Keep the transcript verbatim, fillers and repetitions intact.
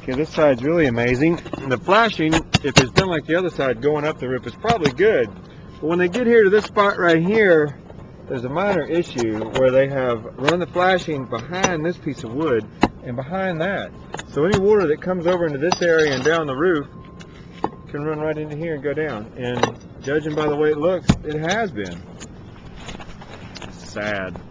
Okay, this side's really amazing. The flashing, if it's done like the other side, going up the roof, is probably good. But when they get here to this spot right here, there's a minor issue where they have run the flashing behind this piece of wood and behind that. So any water that comes over into this area and down the roof can run right into here and go down. And judging by the way it looks, it has been. Sad.